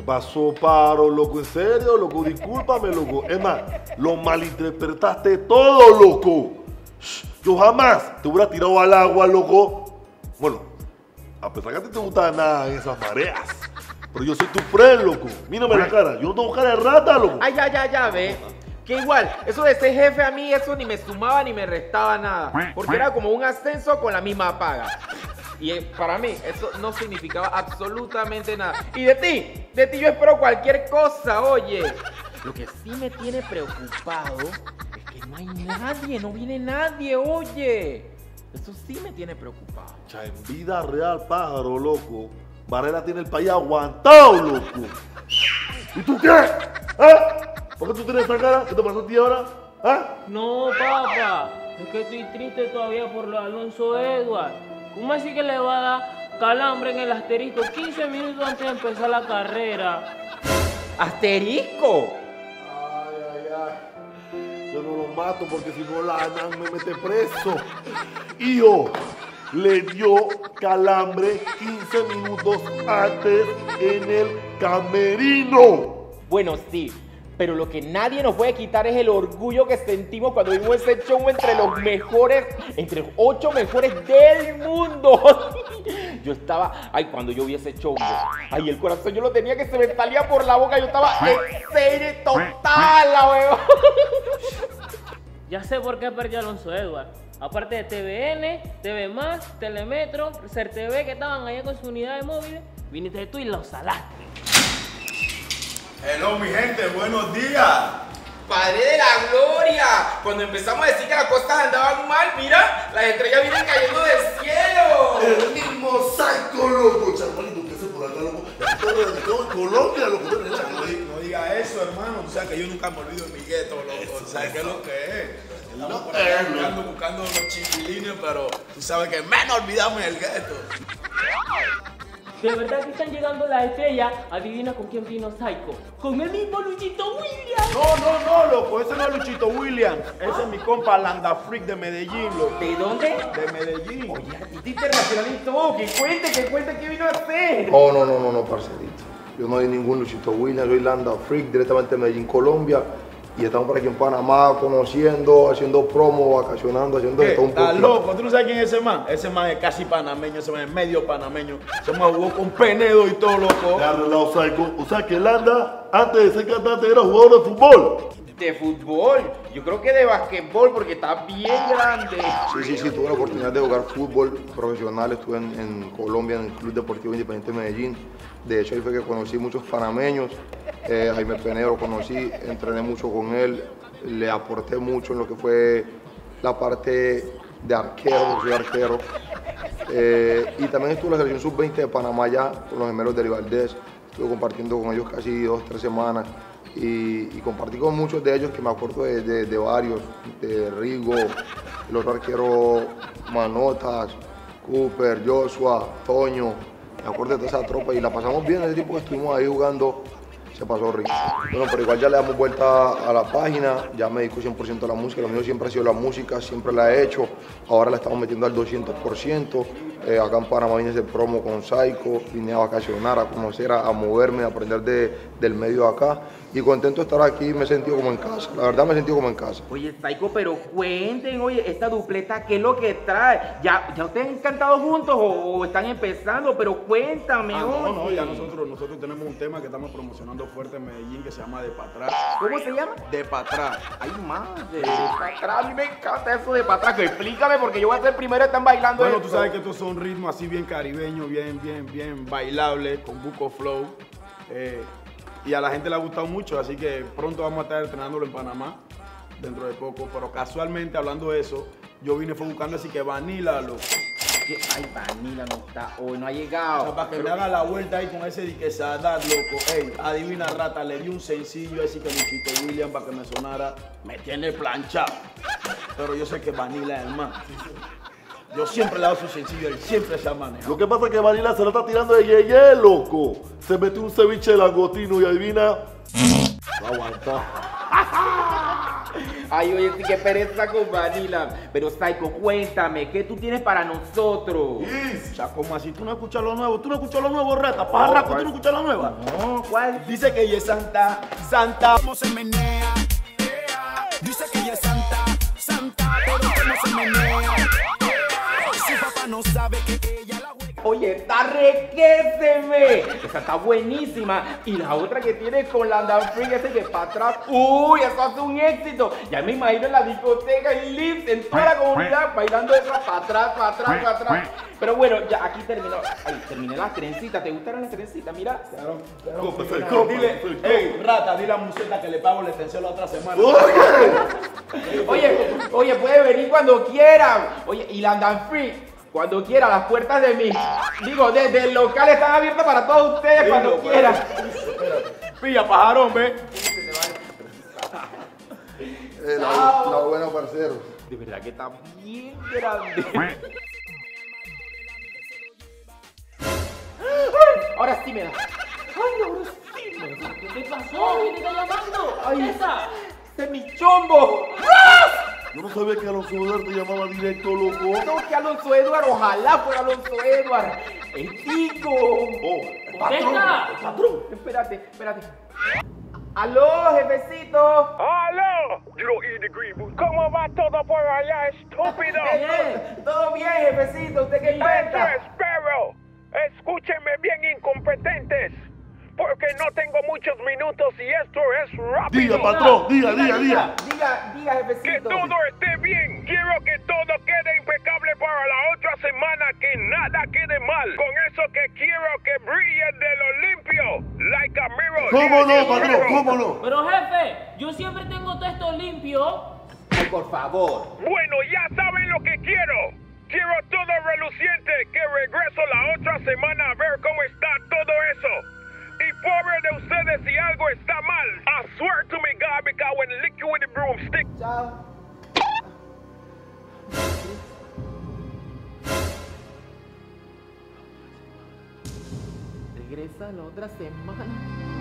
pasó, Paro, loco? ¿En serio, loco? Discúlpame, loco. Es más, lo malinterpretaste todo, loco. Yo jamás te hubiera tirado al agua, loco. Bueno, a pesar que a ti te gusta nada en esas mareas. Pero yo soy tu friend, loco. Mírame la cara. Yo no tengo cara de rata, loco. Ay, ya, ve. Que igual, eso de ser jefe a mí, eso ni me sumaba ni me restaba nada. Porque era como un ascenso con la misma paga. Y para mí, eso no significaba absolutamente nada. Y de ti yo espero cualquier cosa, oye. Lo que sí me tiene preocupado es que no hay nadie, no viene nadie, oye. Eso sí me tiene preocupado. Ya, en vida real, Pájaro, loco, Varela tiene el país aguantado, loco. ¿Y tú qué? ¿Ah? ¿Por qué tú tienes esa cara? ¿Qué te pasó a ti ahora? ¿Ah? No, papá, es que estoy triste todavía por lo de Alonso Edward. ¿Cómo así que le va a dar calambre en el asterisco 15 minutos antes de empezar la carrera? ¿Asterisco? Ay. Yo no lo mato porque si no la ANAN me mete preso. Y yo le dio calambre 15 minutos antes en el camerino. Bueno, sí. Pero lo que nadie nos puede quitar es el orgullo que sentimos cuando vimos ese show entre los mejores, entre los 8 mejores del mundo. Yo estaba, cuando yo vi ese show, el corazón yo lo tenía que se me salía por la boca. Yo estaba en serie total, la hueva. Ya sé por qué perdió Alonso Edward. Aparte de TVN, TV Más, Telemetro, CERTV que estaban allá con su unidad de móviles, viniste tú y los salaste. Hello, mi gente, buenos días. Padre de la gloria. Cuando empezamos a decir que las cosas andaban mal, mira, las estrellas vienen cayendo del cielo. El mismo saco, loco. Charmalito, ¿qué hace por acá, loco? La torre de Colombia, loco. No diga eso, hermano. O sea que yo nunca me olvido de mi gueto, loco. ¿Sabes qué es lo que es? Estamos por acá buscando los chiquilines, pero tú sabes que menos olvidamos el gueto. De verdad que están llegando las estrellas. Adivina con quién vino Psycho. Con el mismo Luchito Williams. No, loco, ese no es Luchito Williams. Ese es mi compa Landa Freak de Medellín, loco. ¿De dónde? De Medellín. Oye, artista internacionalista, que cuente qué vino a hacer. No, parcerito. Yo no soy ningún Luchito Williams, soy Landa Freak, directamente de Medellín, Colombia. Y estamos por aquí en Panamá, conociendo, haciendo promo, vacacionando, haciendo de todo un poco. ¿Estás loco? ¿Tú no sabes quién es ese man? Ese man es casi panameño, ese man es medio panameño. Ese man jugó con Penedo y todo, loco. Ya arreglado, Psycho. O sea que Landa, antes de ser cantante, era jugador de fútbol. De fútbol, yo creo que de basquetbol porque está bien grande. Sí, tuve la oportunidad de jugar fútbol profesional, estuve en Colombia, en el Club Deportivo Independiente de Medellín. De hecho, ahí fue que conocí muchos panameños. Jaime Penedo lo conocí, entrené mucho con él, le aporté mucho en lo que fue la parte de arquero, soy arquero. Y también estuve en la selección sub-20 de Panamá ya, con los gemelos de Rivaldez. Estuve compartiendo con ellos casi 2 o 3 semanas. Y compartí con muchos de ellos que me acuerdo de varios, de Rigo, el otro arquero Manotas, Cooper, Joshua, Toño, me acuerdo de toda esa tropa y la pasamos bien ese tiempo que estuvimos ahí jugando, se pasó rico. Bueno, pero igual ya le damos vuelta a la página, ya me dedico 100% a la música, lo mío siempre ha sido la música, siempre la he hecho, ahora la estamos metiendo al 200%. Acá en Panamá vine a hacer promo con Psycho, vine a vacacionar, a conocer, a moverme, a aprender del medio de acá. Y contento de estar aquí, me he sentido como en casa, la verdad me he sentido como en casa. Oye, Psycho, pero cuenten, oye, esta dupleta, ¿qué es lo que trae? ¿Ya ustedes han cantado juntos o están empezando? Pero cuéntame, No, ya nosotros tenemos un tema que estamos promocionando fuerte en Medellín que se llama De Pa' Atrás. ¿Cómo se llama? De Pa' Atrás. Ay, madre, de pa' atrás, a mí me encanta eso de pa' atrás, explícame porque yo voy a ser primero, están bailando Bueno, esto. tú sabes que estos son ritmos así bien caribeños, bien bailables, con buco flow. Y a la gente le ha gustado mucho, así que pronto vamos a estar estrenándolo en Panamá, dentro de poco. Pero casualmente, hablando de eso, yo vine fue buscando así que Vanilla, loco. Ay, Vanilla no está, hoy no ha llegado. O sea, para que me haga la vuelta ahí con ese dique Sadat, loco. Ey, adivina rata, le di un sencillo así que Luchito Williams para que me sonara. Me tiene planchado. Pero yo sé que Vanilla es el man. Yo siempre le he dado su sencillo, él siempre se ha manejado. Lo que pasa es que Vanilla se la está tirando de yeye, loco. Se metió un ceviche de langostino y adivina. Lo aguanta. Ay, oye, sí que pereza con Vanilla. Pero, Psycho, cuéntame, ¿qué tú tienes para nosotros? O sea, ¿cómo así? ¿Tú no escuchas lo nuevo? ¿Tú no escuchas lo nuevo, Rata? Pajarraco, ¿tú no escuchas lo nuevo? No, ¿cuál? Dice que ella es santa, santa. Cómo se menea, dice que ella es santa, santa, pero cómo se menea, su papá no sabe que ella la juega. Oye, está requéseme. Esa está buenísima. Y la otra que tiene con London Freak, ese que para atrás. Uy, eso hace un éxito. Ya me imagino en la discoteca, en Lips, en toda la comunidad, bailando eso para atrás, para atrás, para atrás. Pero bueno, ya aquí terminó. Ay, terminé las trencitas. ¿Te gustaron las trencitas? Mira. Dile, hey, Rata, dile a Museta que le pago la extensión la otra semana. Oye, puede venir cuando quiera. Oye, y London Freak. Cuando quiera, las puertas de desde el local están abiertas para todos ustedes cuando quieran. Pilla, pajarón, ve. La buena, parcero. De verdad que está bien grande. Ahora sí me da. Ay, ahora sí me da. ¿Qué te pasó? ¿Quién te está llamando? Ay, ¡Esa! ¡Ese es mi chombo! Yo no sabía que Alonso Edward te llamaba directo, loco. No, que Alonso Edward, ojalá fuera Alonso Edward. El tico. Oh, ¡Contesta! patrón. Espérate. ¡Aló, jefecito! ¡Aló! Yo y the Green Boot. ¿Cómo va todo por allá, estúpido? Todo bien, jefecito. ¿Usted qué Eso cuenta? espero. Escúchenme bien, incompetentes. Porque no tengo muchos minutos y esto es rápido. Diga, patrón, diga. Diga, Que jefecito. todo esté bien. Quiero que todo quede impecable para la otra semana. Que nada quede mal. Con eso que quiero que brille de lo limpio. Like a mirror. ¿Cómo no, patrón? ¿Cómo no? Pero jefe, yo siempre tengo todo esto limpio. Ay, por favor. Bueno, ya saben lo que quiero. Quiero todo reluciente. Que regreso la otra semana a ver cómo está todo eso. Y pobre de ustedes si algo está mal. I swear to me God, because I would lick you with a broomstick. Chao. Regresa la otra semana.